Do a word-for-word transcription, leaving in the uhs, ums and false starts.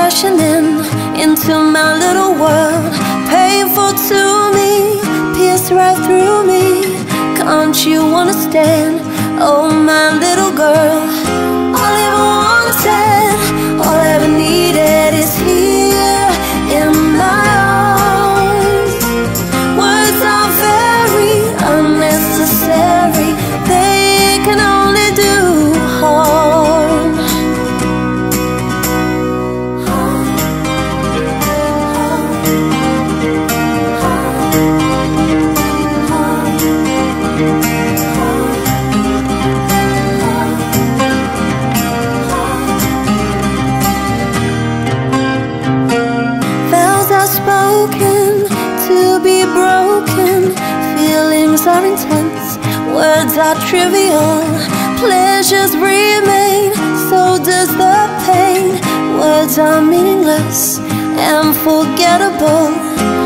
crashing in into my little world. Painful to me, pierce right through me. Can't you understand? Oh, my little girl. All I ever wanted, all I ever needed is here in my arms. Words are very unnecessary, they can only do harm. Spoken to be broken, feelings are intense, words are trivial, pleasures remain, so does the pain. Words are meaningless and forgettable.